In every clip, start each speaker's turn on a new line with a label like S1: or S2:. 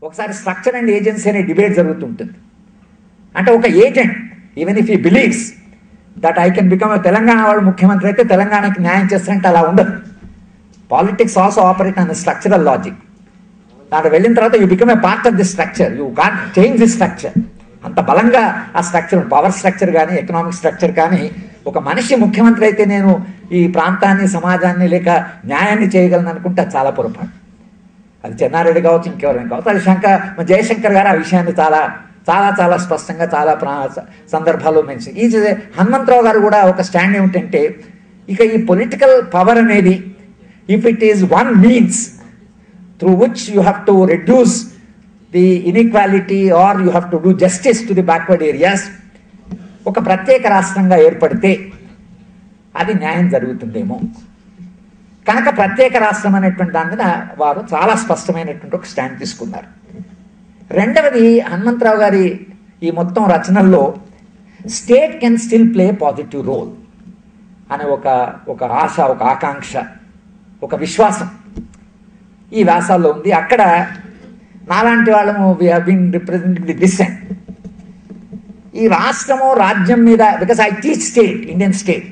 S1: ఒకసారి structure and agency అనే debate జరుగుతుంటుంది. అంటే ఒక agent even if he believes that I can become Telangana వాడు ముఖ్యమంత్రి అయితే తెలంగాణకి న్యాయం చేస్తారంటే అలా ఉండదు. Politics also operate on structural logic. దాంట్లో వెళ్ళిన తర్వాత you become a part of the structure, you can't change the structure. అంత బలంగా ఆ స్ట్రక్చర్, పవర్ స్ట్రక్చర్ కానీ ఎకనామిక్ స్ట్రక్చర్ కానీ, ఒక మనిషి ముఖ్యమంత్రి అయితే నేను ఈ ప్రాంతాన్ని సమాజాన్ని లేక న్యాయాన్ని చేయగలను అనుకుంటే అది చాలా పొరపాటు. అది చెన్నారెడ్డి కావచ్చు, ఇంకెవరైనా కావచ్చు. అది జయశంకర్ గారు ఆ విషయాన్ని చాలా చాలా చాలా స్పష్టంగా చాలా సందర్భాల్లో మెన్షన్. ఈ హనుమంతరావు గారు కూడా ఒక స్టాండ్ ఏమిటంటే, ఇక ఈ పొలిటికల్ పవర్ అనేది if it is one means through which you have to reduce the inequality or you have to do justice to the backward areas, ఒక ప్రత్యేక రాష్ట్రంగా ఏర్పడితే అది న్యాయం జరుగుతుందేమో. కనుక ప్రత్యేక రాష్ట్రం అనేటువంటి దాని మీద వారు చాలా స్పష్టమైనటువంటి ఒక స్టాండ్ తీసుకున్నారు. రెండవది, హనుమంతరావు గారి ఈ మొత్తం రచనల్లో state can still play positive role అనే ఒక ఆశ, ఒక ఆకాంక్ష, ఒక విశ్వాసం ఈ వ్యాసాల్లో ఉంది. అక్కడ నాలాంటి వాళ్ళము we have been representing the dissent. ఈ రాష్ట్రము రాజ్యం మీద, because I teach state, Indian state,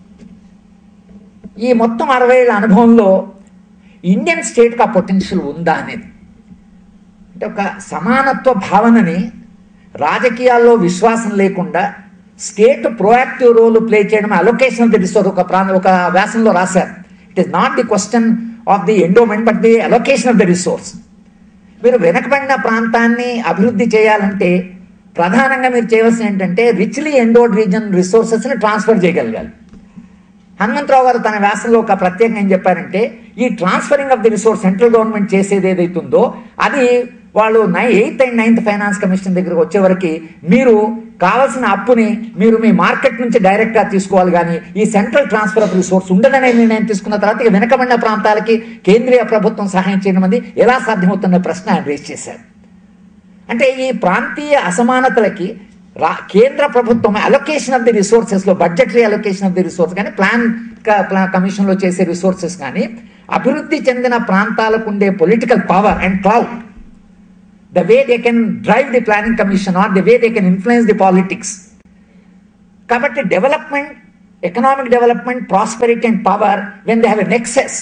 S1: ఈ మొత్తం 60 ఏళ్ళ అనుభవంలో ఇండియన్ స్టేట్కి ఆ పొటెన్షియల్ ఉందా అనేది, అంటే ఒక సమానత్వ భావనని రాజకీయాల్లో విశ్వాసం లేకుండా స్టేట్ ప్రోయాక్టివ్ రోల్ ప్లే చేయడం, అలొకేషన్ ఆఫ్ ది రిసోర్స్ ఒక వ్యాసంలో రాశారు. It is not the question of the endowment but the allocation of the resource. మీరు వెనకబడిన ప్రాంతాన్ని అభివృద్ధి చేయాలంటే ప్రధానంగా మీరు చేయవలసిన ఏంటంటే రిచ్లీ ఎండోడ్ రీజన్ రిసోర్సెస్ని ట్రాన్స్ఫర్ చేయగలగాలి. హనుమంతరావు గారు తన వ్యాసంలో ఒక ప్రత్యేకంగా ఏం చెప్పారంటే, ఈ transferring of the resource central government చేసేది ఏదైతుందో అది వాళ్ళు 8th and 9th finance commission దగ్గరకు వచ్చేవరకు మీరు కావాల్సిన అప్పుని మీరు మీ మార్కెట్ నుంచి డైరెక్ట్గా తీసుకోవాలి, కానీ ఈ సెంట్రల్ ట్రాన్స్ఫర్ ఆఫ్ రిసోర్స్ ఉండదనే నిర్ణయం తీసుకున్న తర్వాత ఇక వెనకబడిన ప్రాంతాలకి కేంద్రీయ ప్రభుత్వం సహాయం చేయడం అనేది ఎలా సాధ్యమవుతున్న ప్రశ్న ఆయన రేస్ చేశారు. అంటే ఈ ప్రాంతీయ అసమానతలకి కేంద్ర ప్రభుత్వం అలొకేషన్ ఆఫ్ ది రిసోర్సెస్లో, budgetary allocation of the resource కానీ ప్లాన్ కమిషన్లో చేసే రిసోర్సెస్ కానీ, అభివృద్ధి చెందిన ప్రాంతాలకు ఉండే political power and clout, the way they can drive the planning commission or the way they can influence the politics. కాబట్టి development, economic development, prosperity and power when they have a nexus,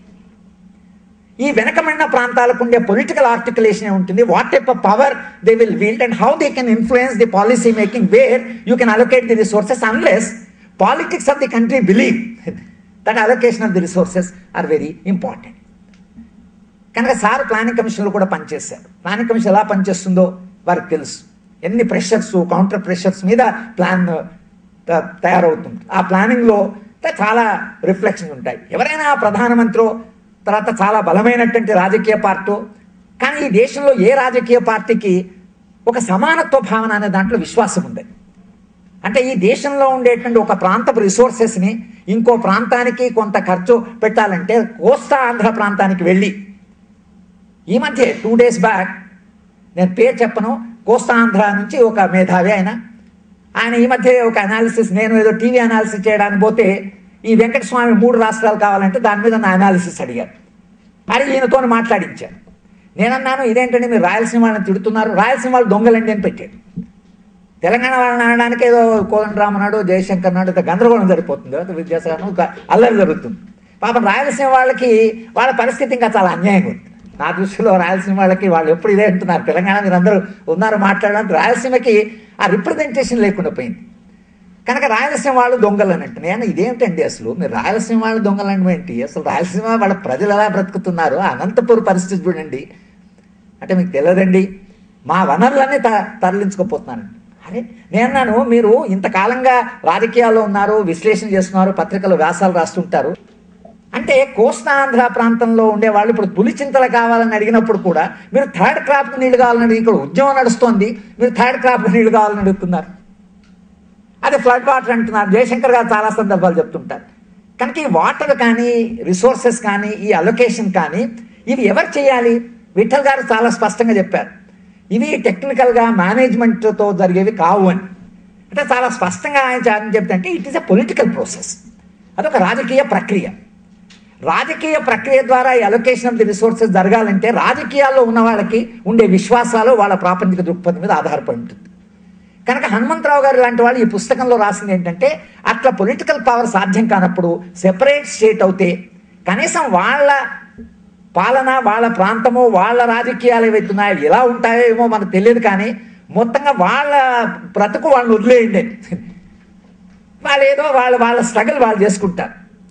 S1: ఈ వెనకబడిన ప్రాంతాలకు ఉండే political articulation ఉంటుంది. What type of power they will wield and how they can influence the policy making where you can allocate the resources unless politics of the country believe that allocation of the resources are very important. కనుక sir planning కమిషన్లో కూడా పనిచేశారు. Planning commission ఎలా పనిచేస్తుందో వారికి తెలుసు. ఎన్ని pressures, counter pressures మీద ప్లాన్ తయారవుతుంది. ఆ ప్లానింగ్లో చాలా రిఫ్లెక్షన్స్ ఉంటాయి. ఎవరైనా ప్రధానమంత్రి తర్వాత చాలా బలమైనటువంటి రాజకీయ పార్టీ, కానీ ఈ దేశంలో ఏ రాజకీయ పార్టీకి ఒక సమానత్వ భావన అనే దాంట్లో విశ్వాసం ఉంది. అంటే ఈ దేశంలో ఉండేటువంటి ఒక ప్రాంతపు రిసోర్సెస్ని ఇంకో ప్రాంతానికి కొంత ఖర్చు పెట్టాలంటే కోస్తా ఆంధ్ర ప్రాంతానికి వెళ్ళి, ఈ మధ్య 2 days బ్యాక్, నేను పేరు చెప్పను, కోస్తా ఆంధ్ర నుంచి ఒక మేధావి ఆయన ఈ మధ్య ఒక అనాలిసిస్, నేను ఏదో టీవీ అనాలిసిస్ చేయడానికి పోతే ఈ వెంకటస్వామి 3 రాష్ట్రాలు కావాలంటే దాని మీద నా అనాలిసిస్ అడిగారు. అది ఈయనతో మాట్లాడించాను. నేనన్నాను, ఇదేంటంటే మీరు రాయలసీమ వాళ్ళని తిడుతున్నారు, రాయలసీమ వాళ్ళు దొంగలండి అని పెట్టాడు. తెలంగాణ వాళ్ళని అనడానికి ఏదో కోదండరామ్ నాడు, జయశంకర్ నాడు గందరగోళం సరిపోతుంది, విద్యాసాగర్ అల్లరి జరుగుతుంది. పాపం రాయలసీమ వాళ్ళకి వాళ్ళ పరిస్థితి ఇంకా చాలా అన్యాయంగా ఉంది. నా దృష్టిలో రాయలసీమ వాళ్ళకి వాళ్ళు ఎప్పుడు ఇదే అంటున్నారు, తెలంగాణ మీరు అందరూ ఉన్నారు మాట్లాడడానికి, రాయలసీమకి ఆ రిప్రజెంటేషన్ లేకుండా పోయింది. కనుక రాయలసీమ వాళ్ళు దొంగలని అంటే నేను ఇదేమిటండి అసలు మీరు రాయలసీమ వాళ్ళు దొంగలని ఏంటి, అసలు రాయలసీమ వాళ్ళ ప్రజలు ఎలా బ్రతుకుతున్నారు, అనంతపురం పరిస్థితి చూడండి అంటే మీకు తెలియదండి, మా వనరులన్నీ తరలించుకోపోతున్నానండి. అరే నేన్నాను, మీరు ఇంతకాలంగా రాజకీయాల్లో ఉన్నారు, విశ్లేషణ చేస్తున్నారు, పత్రికలు వ్యాసాలు రాస్తుంటారు, అంటే కోస్తా ఆంధ్ర ప్రాంతంలో ఉండేవాళ్ళు ఇప్పుడు పులిచింతలు కావాలని అడిగినప్పుడు కూడా మీరు థర్డ్ క్రాప్కి నీళ్లు కావాలని అడిగి, ఇక్కడ ఉద్యమం నడుస్తోంది, మీరు థర్డ్ క్రాప్కి నీళ్లు కావాలని అడుగుతున్నారు. అదే ఫ్లడ్ వాటర్ అంటున్నారు. జయశంకర్ గారు చాలా సందర్భాలు చెప్తుంటారు. కనుక ఈ వాటర్ కానీ, రిసోర్సెస్ కానీ, ఈ అలొకేషన్ కానీ ఇవి ఎవరు చేయాలి? విఠల్ గారు చాలా స్పష్టంగా చెప్పారు, ఇవి టెక్నికల్గా మేనేజ్మెంట్తో జరిగేవి కావు అని. అంటే చాలా స్పష్టంగా ఆయన చెప్తే it is a political process, అదొక రాజకీయ ప్రక్రియ. రాజకీయ ప్రక్రియ ద్వారా ఈ అలొకేషన్ ఆఫ్ ది రిసోర్సెస్ జరగాలంటే రాజకీయాల్లో ఉన్న వాళ్ళకి ఉండే విశ్వాసాలు వాళ్ళ ప్రాపంచిక దృక్పథం మీద ఆధారపడి ఉంటుంది. కనుక హనుమంతరావు గారు లాంటి వాళ్ళు ఈ పుస్తకంలో రాసింది ఏంటంటే, అట్లా పొలిటికల్ పవర్ సాధ్యం కానప్పుడు సెపరేట్ స్టేట్ అవుతే కనీసం వాళ్ళ పాలన, వాళ్ళ ప్రాంతము, వాళ్ళ రాజకీయాలు ఏవైతున్నాయో ఎలా ఉంటాయో ఏమో మనకు తెలియదు, కానీ మొత్తంగా వాళ్ళ బ్రతుకు వాళ్ళని వదిలేయండి. వాళ్ళు ఏదో వాళ్ళ స్ట్రగుల్ వాళ్ళు చేసుకుంటారు.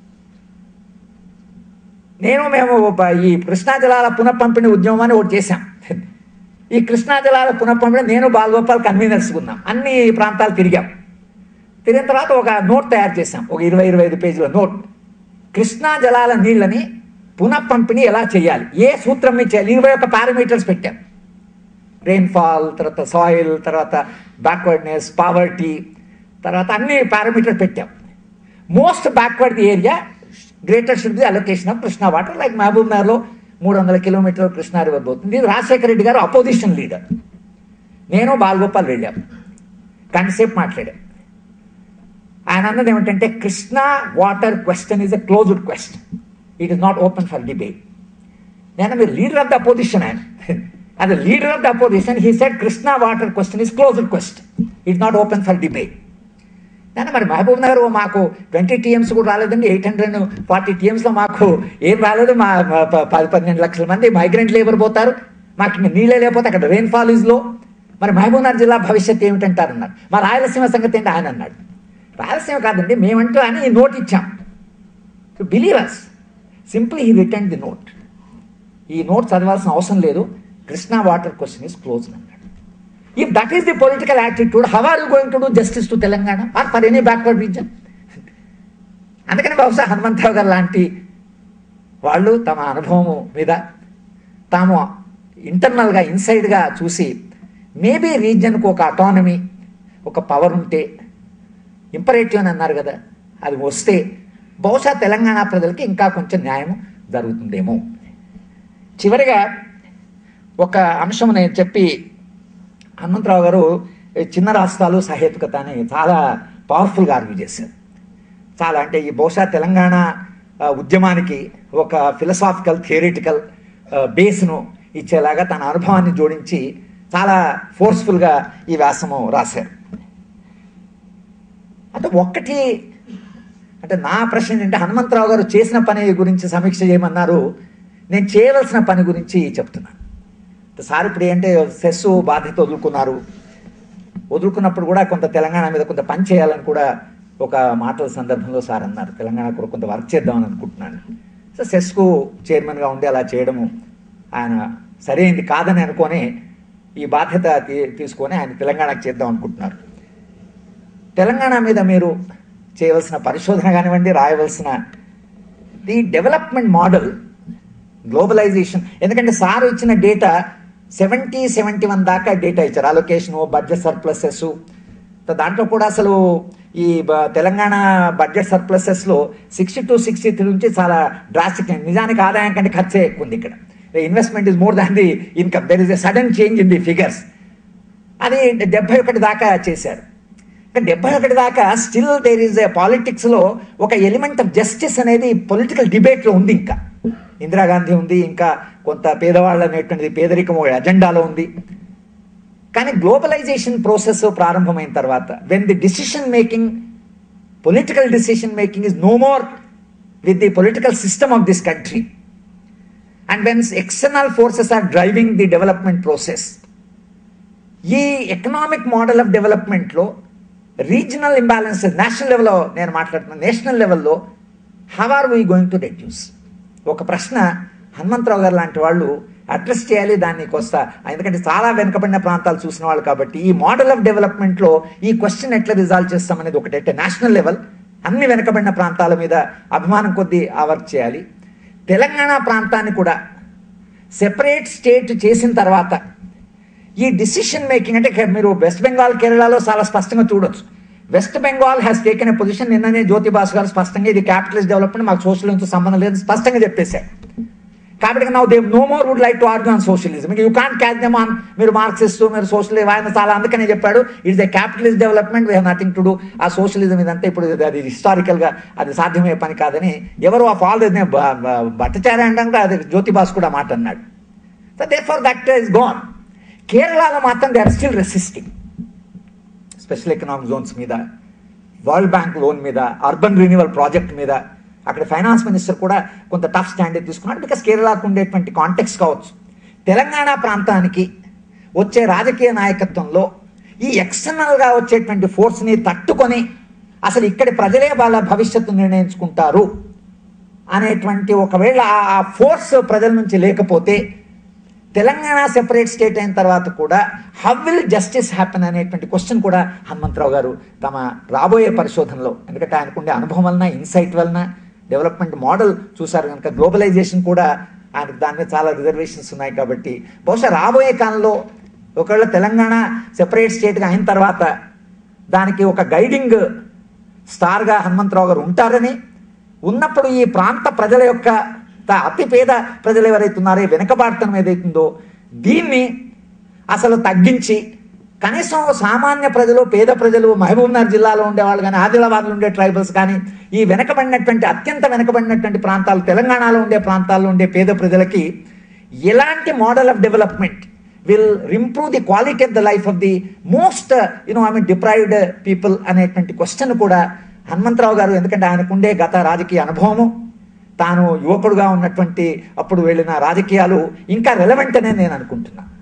S1: మేము ఈ కృష్ణా జలాల పునఃపంపిణీ ఉద్యమాన్ని ఒకటి చేశాం. ఈ కృష్ణా జలాల పునఃపంపిణీ నేను బాలగోపాల్ కన్వీనర్స్ ఉన్నాం. అన్ని ప్రాంతాలు తిరిగాం. తిరిగిన తర్వాత ఒక నోట్ తయారు చేశాం, ఒక 20-25 పేజీల నోట్. కృష్ణా జలాల నీళ్ళని పునఃపంపిణీ ఎలా చేయాలి, ఏ సూత్రం మీద చేయాలి, 21 పారామీటర్స్ పెట్టాం. రెయిన్ఫాల్, తర్వాత సాయిల్, తర్వాత బ్యాక్వర్డ్నెస్, పావర్టీ, తర్వాత అన్ని పారామీటర్స్ పెట్టాం. Most backward area greater should be allocation of Krishna water. Like Mahabub నగర్లో 300 కిలోమీటర్లు కృష్ణా రివర్ పోతుంది. ఇది రాజశేఖర రెడ్డి గారు అపోజిషన్ లీడర్, నేను బాలగోపాల్ వెళ్ళాం, గంటసేపు మాట్లాడాం. ఆయన అన్నది ఏమిటంటే, Krishna water question is a closed question, it is not open for debate. నేను మీరు లీడర్ ఆఫ్ ద అపోజిషన్, ఆయన అది leader of the opposition, he said Krishna water question is closed question, it not open for debate. నేను మరి మహబూబ్ నగర్ మాకు 20 TMs కూడా రాలేదండి, 840 TMsలో మాకు ఏం రాలేదు. మా 10-12 లక్షల మంది మైగ్రెంట్ లేబర్ పోతారు, మాకు ఇంకా నీళ్ళే లేకపోతే అక్కడ రెయిన్ఫాల్ ఈజ్ లో. మరి మహబూబ్ నగర్ జిల్లా భవిష్యత్తు ఏమిటంటారు అన్నారు. మా రాయలసీమ సంగతి ఏంటి ఆయన అన్నాడు. రాయలసీమ కాదండి మేమంటూ అని ఈ నోట్ ఇచ్చాం. To believe us, simply he return the note. ఈ నోట్ చదవాల్సిన అవసరం లేదు, Krishna water question is close అన్నాడు. If that is the political attitude, how are you going to do justice to Telangana or for any backward region? అందుకని బహుశా హనుమంతరావు గారు లాంటి వాళ్ళు తమ అనుభవం మీద తాము ఇంటర్నల్గా ఇన్సైడ్గా చూసి మేబీ రీజియన్కు ఒక అటానమీ, ఒక పవర్ ఉంటే, ఇంపరేటివ్ అని అన్నారు కదా, అది వస్తే బహుశా తెలంగాణ ప్రజలకి ఇంకా కొంచెం న్యాయం జరుగుతుందేమో. చివరిగా ఒక అంశం నేను చెప్పి, హనుమంతరావు గారు చిన్న రాష్ట్రాలు సహేతుకత అని చాలా పవర్ఫుల్గా ఆర్గ్యూ చేశారు. చాలా అంటే ఈ బహుశా తెలంగాణ ఉద్యమానికి ఒక ఫిలసాఫికల్ థియరిటికల్ బేస్ను ఇచ్చేలాగా తన అనుభవాన్ని జోడించి చాలా ఫోర్స్ఫుల్గా ఈ వ్యాసము రాశారు. అంటే ఒక్కటి అంటే నా ప్రశ్న ఏంటంటే, హనుమంతరావు గారు చేసిన పని గురించి సమీక్ష చేయమన్నారు, నేను చేయవలసిన పని గురించి చెప్తున్నాను. సార్ ఇప్పుడు ఏంటంటే సెస్ బాధ్యత వదులుకున్నప్పుడు కూడా కొంత తెలంగాణ మీద కొంత పని చేయాలని కూడా ఒక మాటల సందర్భంలో సార్ అన్నారు, తెలంగాణ కూడా కొంత వర్క్ చేద్దామని అనుకుంటున్నాను. సో సెస్కు చైర్మన్గా ఉండి అలా చేయడము ఆయన సరైనది కాదని అనుకొని ఈ బాధ్యత తీసుకొని ఆయన తెలంగాణకు చేద్దాం అనుకుంటున్నారు. తెలంగాణ మీద మీరు చేయవలసిన పరిశోధన కానివ్వండి, రాయవలసిన ది డెవలప్మెంట్ మోడల్, గ్లోబలైజేషన్. ఎందుకంటే సార్ ఇచ్చిన డేటా 70-71 దాకా డేటా ఇచ్చారు, అలొకేషను, బడ్జెట్ సర్ప్లసెస్. దాంట్లో కూడా అసలు ఈ తెలంగాణ బడ్జెట్ సర్ప్లసెస్లో 60-63 నుంచి చాలా డ్రాస్టిక్, నిజానికి ఆదాయం కంటే ఖర్చే ఎక్కువ ఉంది. ఇక్కడ investment is more than the income, there is a sudden change in the figures. అది 71 దాకా చేశారు. 71 దాకా స్టిల్ దేర్ ఈజ్ ఎ పాలిటిక్స్లో ఒక ఎలిమెంట్ ఆఫ్ జస్టిస్ అనేది పొలిటికల్ డిబేట్లో ఉంది. ఇంకా ఇందిరాగాంధీ ఉంది, ఇంకా కొంత పేదవాళ్ళ అనేటువంటిది పేదరికం అజెండాలో ఉంది. కానీ గ్లోబలైజేషన్ ప్రాసెస్ ప్రారంభమైన తర్వాత, when the decision making, political decision making is no more with the political system of this country, and when external forces are driving the development process, ఈ ఎకనామిక్ మోడల్ ఆఫ్ డెవలప్మెంట్లో regional imbalances national లెవెల్లో నేను మాట్లాడుతున్నాను, national లెవెల్లో how are we going to reduce? ఒక ప్రశ్న హనుమంతరావు గారు లాంటి వాళ్ళు అడ్రస్ చేయాలి దాన్ని కొస్తా. ఎందుకంటే చాలా వెనుకబడిన ప్రాంతాలు చూసిన వాళ్ళు కాబట్టి ఈ మోడల్ ఆఫ్ డెవలప్మెంట్లో ఈ క్వశ్చన్ ఎట్లా రిజాల్వ్ చేస్తామనేది ఒకటైతే నేషనల్ లెవెల్, అన్ని వెనుకబడిన ప్రాంతాల మీద అభిమానం కొద్దీ ఆ వర్క్ చేయాలి. తెలంగాణ ప్రాంతాన్ని కూడా సెపరేట్ స్టేట్ చేసిన తర్వాత ఈ డిసిషన్ మేకింగ్, అంటే మీరు వెస్ట్ బెంగాల్, కేరళలో చాలా స్పష్టంగా చూడొచ్చు. West Bengal has taken a position. నిన్ననే జ్యోతి బాసు గారు స్పష్టంగా ఇది క్యాపిటలిస్ట్ డెవలప్మెంట్, మాకు సోషల్ నుంచి సంబంధం లేదు స్పష్టంగా చెప్పేశారు. కాబట్టి now they no more would like to argue on socialism. You can't catch them on మీరు మార్క్సిస్ట్, మీరు సోషలిజం, ఆయన చాలా అందుకనే చెప్పాడు it's a capitalist development, we have nothing to do. ఆ సోషలిజం ఇదంతా ఇప్పుడు అది హిస్టారికల్గా అది సాధ్యమయ్యే పని కాదని ఎవరు ఆ ఫాల్ భట్టాచార్య అంటే కూడా అది జ్యోతిబాస్ కూడా మాట అన్నాడు. So there far that is gone. కేరళలో మాత్రం they are still resisting special economic zones మీద, వరల్డ్ బ్యాంక్ లోన్ మీద, అర్బన్ రిన్యూవల్ ప్రాజెక్ట్ మీద అక్కడ ఫైనాన్స్ మినిస్టర్ కూడా కొంత టఫ్ స్టాండ్ తీసుకున్నాడు. బికాస్ కేరళకు ఉండేటువంటి కాంటెక్స్ట్ కావచ్చు. తెలంగాణ ప్రాంతానికి వచ్చే రాజకీయ నాయకత్వంలో ఈ ఎక్స్టర్నల్గా వచ్చేటువంటి ఫోర్స్ని తట్టుకొని అసలు ఇక్కడి ప్రజలే వాళ్ళ భవిష్యత్తు నిర్ణయించుకుంటారు అనేటువంటి ఒకవేళ ఆ ఫోర్స్ ప్రజల నుంచి లేకపోతే తెలంగాణ సెపరేట్ స్టేట్ అయిన తర్వాత కూడా హౌ విల్ జస్టిస్ హ్యాపెన్ అనేటువంటి క్వశ్చన్ కూడా హనుమంతరావు గారు తమ రాబోయే పరిశోధనలో, ఎందుకంటే ఆయనకుండే అనుభవం వలన, ఇన్సైట్ వలన, డెవలప్మెంట్ మోడల్ చూశారు కనుక, గ్లోబలైజేషన్ కూడా ఆయనకు దాని మీద చాలా రిజర్వేషన్స్ ఉన్నాయి కాబట్టి బహుశా రాబోయే కాలంలో ఒకవేళ తెలంగాణ సెపరేట్ స్టేట్గా అయిన తర్వాత దానికి ఒక గైడింగ్ స్టార్గా హనుమంతరావు గారు ఉంటారని, ఉన్నప్పుడు ఈ ప్రాంత ప్రజల యొక్క అతి పేద ప్రజలు ఎవరైతే ఉన్నారో, వెనుకబాటుతనం ఏదైతుందో దీన్ని అసలు తగ్గించి కనీసం సామాన్య ప్రజలు, పేద ప్రజలు, మహబూబ్నగర్ జిల్లాలో ఉండేవాళ్ళు కానీ, ఆదిలాబాద్లో ఉండే ట్రైబల్స్ కానీ, ఈ వెనకబడినటువంటి అత్యంత వెనకబడినటువంటి ప్రాంతాలు, తెలంగాణలో ఉండే ప్రాంతాల్లో ఉండే పేద ప్రజలకి ఎలాంటి model of development will improve the quality of the life of the most deprived people అనేటువంటి క్వశ్చన్ కూడా హనుమంతరావు గారు, ఎందుకంటే ఆయనకుండే గత రాజకీయ అనుభవము, తాను యువకుడుగా ఉన్నటువంటి అప్పుడు వెళ్ళిన రాజకీయాలు ఇంకా రెలవెంట్ అనే నేను అనుకుంటున్నాను.